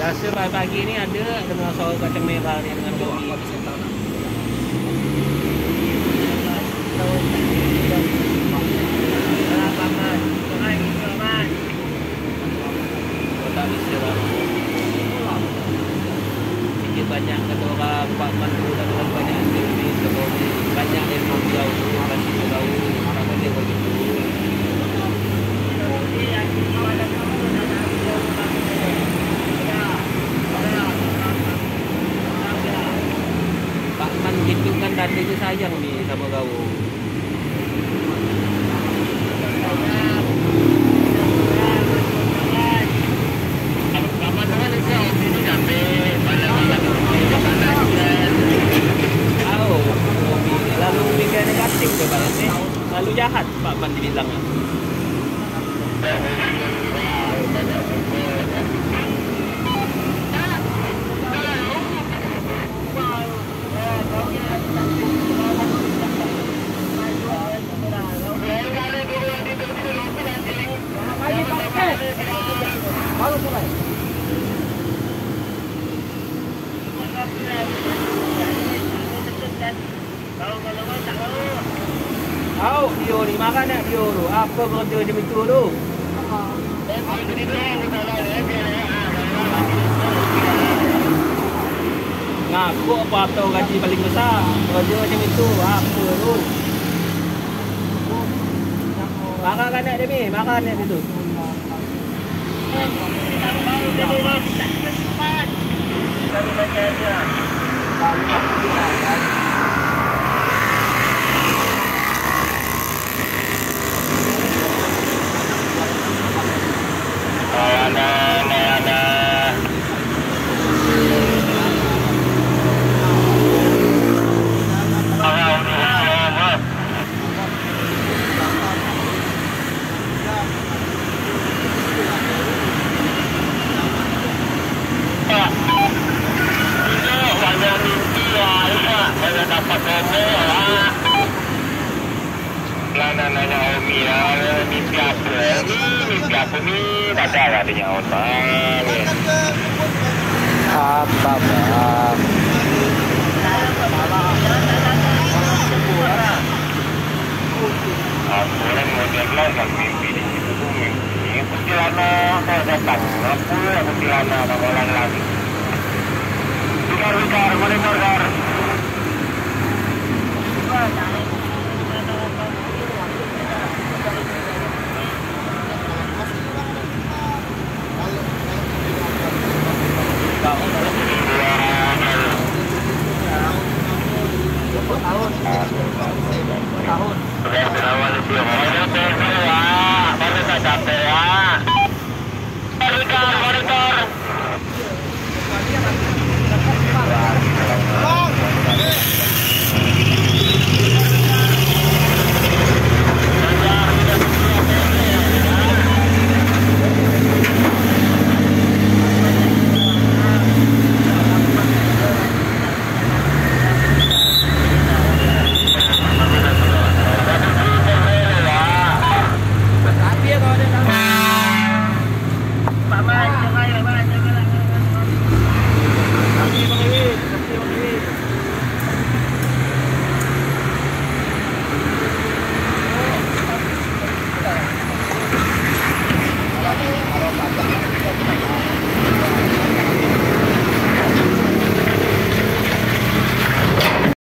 Biasa pagi ni ada suara kacang merah ni dengan kopi. Tak bisa lah. Sikit banyak kata orang Pak Man tu dah terlalu banyak ni sebab banyak ilmu jauh kasih tahu apa dia begitu. Pak Man gitu kan tandanya sayang ni sama kau. Lalu jahat Pak Man dibilang. Tahu dia ni makan nak dia tu. Apa kerja dia betul tu? Ngaku apa tahu gaji paling besar. Kerja macam itu. Apa tu? Makan kan nak dia ni? Makan nak dia tu. Nanya Omi lah, mimpi apa ni? Mimpi apa ni? Tak ada lah dia otak. Apa bang? Aku orang model lah kan mimpi di situ tu mimpi. Kuntilanak kau datang. Apa ya kuntilanak nak orang lagi? Vikar, boleh Vikar. Tahun. Awal itu. Mana tak capek ya? Vikar.